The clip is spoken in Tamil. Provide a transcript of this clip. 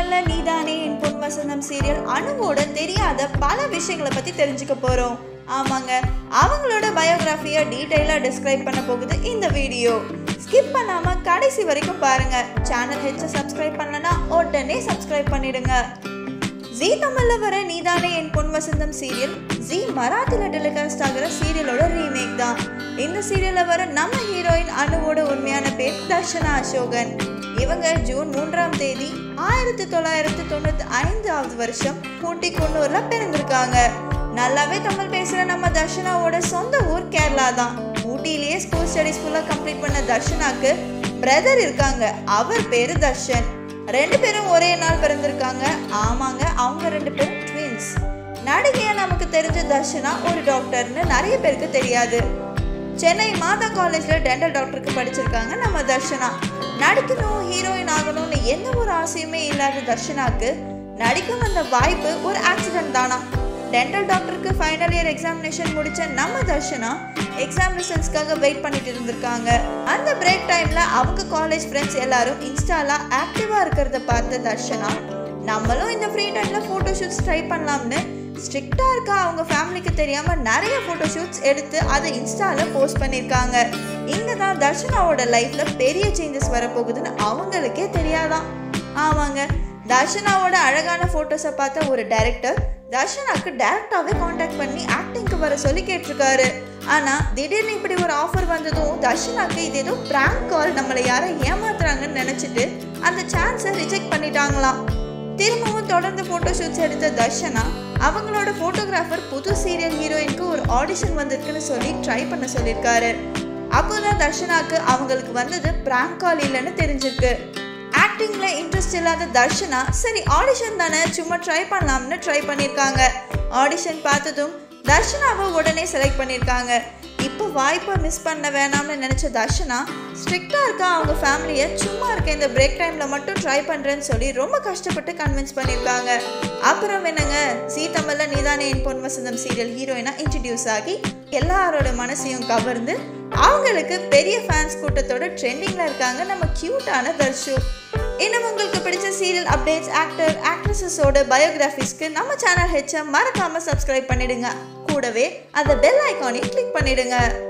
தமிழ்ல நீதானே என் பொன்வசந்தம் சீரியல் அனுவோட தெரியாத பல விஷயங்களை பத்தி தெரிஞ்சுக்க போறோம். ஆமாங்க, அவங்களோட பயோகிராஃபியை டீடைலா டிஸ்கிரைப் பண்ண போகுது இந்த வீடியோ. ஸ்கிப் பண்ணாம கடைசி வரைக்கும் பாருங்க. சேனல் ஹெச்ச சப்ஸ்கிரைப் பண்ணலனா உடனே சப்ஸ்கிரைப் பண்ணிடுங்க. ஜீ தமிழ்ல வர நீதானே என் பொன்வசந்தம் சீரியல் ஜீ மராத்தில டெலிகாஸ்ட் ஆகிற சீரியலோட ரீமேக் தான். இந்த சீரியல்ல வர நம்ம ஹீரோயின் அனுவோட உண்மையான பேர் தர்ஷனா அசோகன். இவங்க ஜூன் 3ஆம் தேதி 1995 வருஷம் கூட்டிக்குன்னூர்ல பிறந்திருக்காங்க. நல்லாவே தமிழ் பேசுற நம்ம தர்ஷனாவோட சொந்த ஊர் கேரளா தான். ஊட்டியிலேயே ஸ்கூல் ஸ்டடிஸ் ஃபுல்லா கம்ப்ளீட் பண்ண தர்ஷனாக்கு பிரதர் இருக்காங்க. அவர் பேரு தர்ஷன். 2 பேரும் ஒரே நாள் பிறந்திருக்காங்க. ஆமாங்க, அவங்க 2 பேரும் ட்வின்ஸ். நடிகையா நமக்கு தெரிஞ்ச தர்ஷனா ஒரு டாக்டர்னு நிறைய பேருக்கு தெரியாது. சென்னை மாதா காலேஜ்ல டென்டல் டாக்டருக்கு படிச்சிருக்காங்க நம்ம தர்ஷனா. நடிக்கணும், ஹீரோயின் ஆகணும்னு எந்த ஒரு ஆசையுமே இல்லாத தர்ஷனாக்கு நடிக்க வந்த வாய்ப்பு ஒரு ஆக்சிடென்ட் தானா. டென்டல் டாக்டருக்கு ஃபைனல் இயர் எக்ஸாமினேஷன் முடிச்ச நம்ம தர்ஷனா எக்ஸாம் ரிசல்ட்ஸ்க்காக வெயிட் பண்ணிட்டு இருந்திருக்காங்க. அந்த பிரேக் டைம்ல அவங்க காலேஜ் ஃப்ரெண்ட்ஸ் எல்லாரும் இன்ஸ்டால ஆக்டிவா இருக்கிறத பார்த்த தர்ஷனா நம்மளும் இந்த ஃப்ரீ டைம்ல போட்டோ ஷூட்ஸ் ட்ரை பண்ணலாம்னு ஸ்ட்ரிக்டா இருக்க அவங்க ஃபேமிலிக்கு தெரியாம நிறைய போட்டோ ஷூட்ஸ் எடுத்து அதை இன்ஸ்டால போஸ்ட் பண்ணியிருக்காங்க. இங்க தான் தர்ஷனாவோட லைஃப்ல பெரிய சேஞ்சஸ் வரப்போகுதுன்னு அவங்களுக்கே தெரியாதான். ஆமாங்க, தர்ஷனாவோட அழகான போட்டோஸை பார்த்த ஒரு டைரக்டர் தர்ஷனாக்கு டைரக்டாவே கான்டாக்ட் பண்ணி ஆக்டிங்க்கு வர சொல்லி கேட்டிருக்காரு. ஆனா திடீர்னு இப்படி ஒரு ஆஃபர் வந்ததும் தர்ஷனாக்கு இது ஏதோ பிராங்க் கால், நம்மளை யாரை ஏமாத்துறாங்கன்னு நினைச்சிட்டு அந்த சான்ஸை ரிஜெக்ட் பண்ணிட்டாங்களாம். திரும்பவும் தொடர்ந்து போட்டோ ஷூட்ஸ் எடுத்த தர்ஷனா அவங்களோட போட்டோகிராஃபர் புது சீரியல் ஹீரோயினுக்கு ஒரு ஆடிஷன் வந்திருக்குன்னு சொல்லி ட்ரை பண்ண சொல்லியிருக்காரு. அப்போதான் தர்ஷனாக்கு அவங்களுக்கு வந்தது பிராங்க் கால் இல்லைன்னு தெரிஞ்சிருக்கு. ஆக்டிங்ல இன்ட்ரெஸ்ட் இல்லாத தர்ஷனா சரி ஆடிஷன் தானே சும்மா ட்ரை பண்ணலாம்னு ட்ரை பண்ணியிருக்காங்க. ஆடிஷன் பார்த்ததும் தர்ஷனாவை உடனே செலக்ட் பண்ணியிருக்காங்க. இப்போ வாய்ப்பை மிஸ் பண்ண வேணாம்னு நினைச்ச தர்ஷனா ஸ்ட்ரிக்டா இருக்க அவங்க ஃபேமிலியை சும்மா இருக்க இந்த பிரேக் டைம்ல மட்டும் ட்ரை பண்றேன்னு சொல்லி ரொம்ப கஷ்டப்பட்டு கன்வின்ஸ் பண்ணியிருக்காங்க. அப்புறம் என்னங்க, ஜீ தமிழ்ல நீதானே என் பொன்வசந்தம் சீரியல் ஹீரோயினா இன்ட்ரடியூஸ் ஆகி எல்லாரோட மனசையும் கவர்ந்து அவங்களுக்கு பெரிய ஃபேன்ஸ் கூட்டத்தோட ட்ரெண்டிங்ல இருக்காங்க நம்ம கியூட்டான தர்ஷு. இன்னும் உங்களுக்கு பிடிச்ச சீரியல் அப்டேட்ஸ், ஆக்டர் ஆக்ட்ரஸஸோட பயோகிராஃபிஸ்க்கு நம்ம சேனல் ஹெச்ச மறக்காம சப்ஸ்கிரைப் பண்ணிடுங்க. கூடவே அந்த பெல் ஐகானையும் கிளிக் பண்ணிடுங்க.